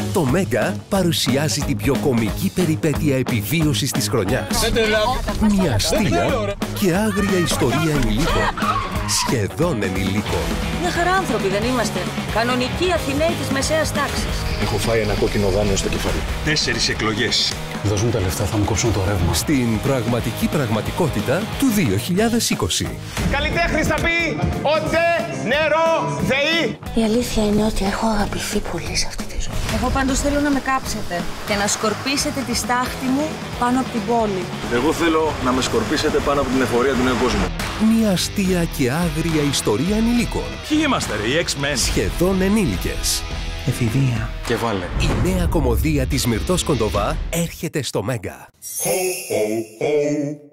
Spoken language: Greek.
Το Μέγκα παρουσιάζει την πιο κωμική περιπέτεια επιβίωσης της χρονιάς. Μια αστεία και άγρια ιστορία ενηλίκων. Σχεδόν ενηλίκων. Μια χαρά άνθρωποι δεν είμαστε. Κανονικοί Αθηναίοι της μεσαίας τάξης. Έχω φάει ένα κόκκινο δάνειο στο κεφάλι. 4 εκλογές. Δώσ' μου τα λεφτά, θα μου κόψουν το ρεύμα. Στην πραγματική πραγματικότητα του 2020. Καλλιτέχνης θα πει οτσε, νερό, θεή. Η αλήθεια είναι ότι έχω αγαπηθεί πολύ σε αυτή τη ζωή. Εγώ πάντως θέλω να με κάψετε και να σκορπίσετε τη στάχτη μου πάνω από την πόλη. Εγώ θέλω να με σκορπίσετε πάνω από την εφορία του νέου κόσμου. Μια αστεία και άγρια ιστορία ενηλίκων. Ποιοι είμαστε ρε, οι X-Men? Σχεδόν ενήλικες. Εφηβεία. Και βάλε. Η νέα κωμωδία της Μυρτώς Κοντοβά έρχεται στο Μέγκα.